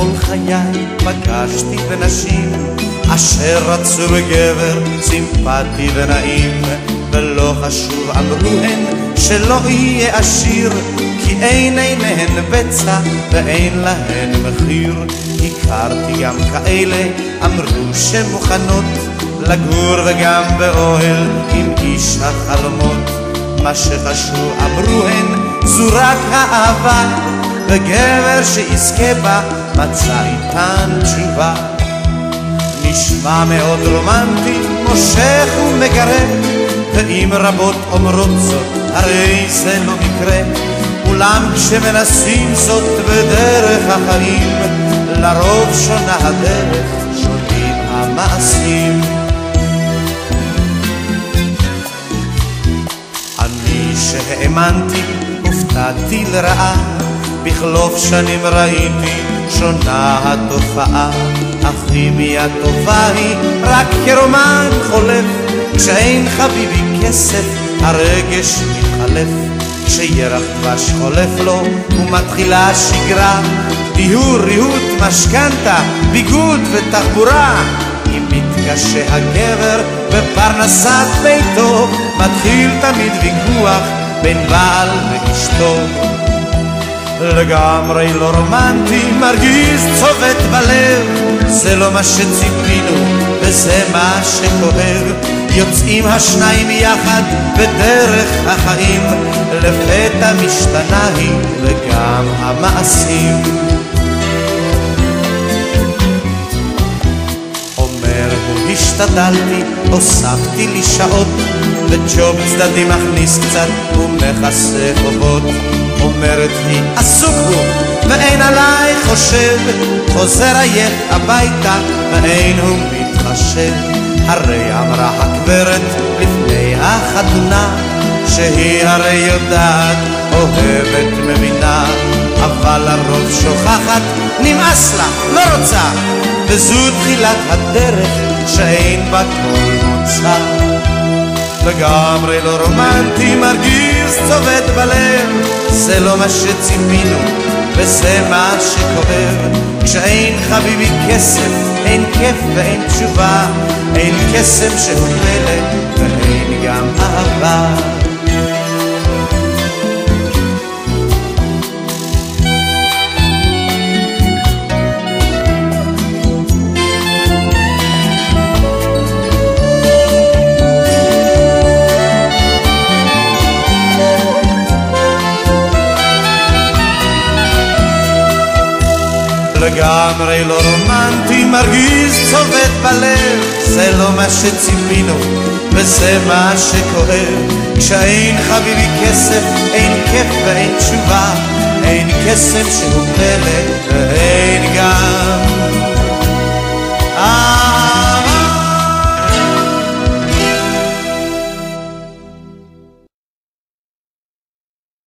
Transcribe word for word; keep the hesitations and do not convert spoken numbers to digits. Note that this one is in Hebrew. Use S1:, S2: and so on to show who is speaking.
S1: כל חיי פגשתי בנשים אשר רצו בגבר סימפטי ונעים, ולא חשוב אמרו הן שלא יהיה עשיר, כי אין עיניהן בצע ואין להן מחיר. הכרתי גם כאלה אמרו שמוכנות לגור וגם באוהל עם איש החלומות. מה שחשוב אמרו הן זו רק האהבה, וגבר שיזכה בה מצא איתן תשובה. נשמע מאוד רומנטי, מושך ומגרד, ואם רבות אומרות זאת הרי זה לא מקרה. אולם כשמנסים זאת בדרך החיים, לרוב שונה הדרך, שונים המעשים. אני שהאמנתי הופתעתי לרעה, בחלוף שנים ראיתי שונה התופעה. הכימיה טובה היא רק כרומן חולף, כשאין חביבי כסף הרגש מתחלף. כשירח דבש חולף לו ומתחילה שגרה, דיור, ריהוט, משכנתה, ביגוד ותחבורה. אם מתקשה הגבר בפרנסת ביתו, מתחיל תמיד ויכוח בין בעל ואשתו. לגמרי לא רומנטי, מרגיז, צובט בלב, זה לא מה שציפינו וזה מה שכואב. יוצאים השניים יחד בדרך החיים, לפתע משתנה היא וגם המעשים. אומר הוא השתדלתי, הוספתי לי שעות, וג'וב צדדי מכניס קצת ומכסה חובות. אומרת היא עסוק הוא ואין עליי חושב, חוזר עייף הביתה ואין הוא מתחשב. הרי אמרה הגברת לפני החתונה, שהיא הרי יודעת, אוהבת, מבינה, אבל לרוב שוכחת, נמאס לה, לא רוצה, וזו תחילת הדרך שאין בה כל מוצא. לגמרי לא רומנטי, מרגיז, צובט בלב, זה לא מה שציפינו וזה מה שכואב. כשאין חביבי כסף אין כיף ואין תשובה, אין קסם שהוא פלא ואין גם אהבה. לגמרי לא רומנטי, מרגיז, צובט בלב, זה לא מה שציפינו וזה מה שכואב. כשאין חביבי כסף אין כיף ואין תשובה, אין קסם שהוא פלא ואין גם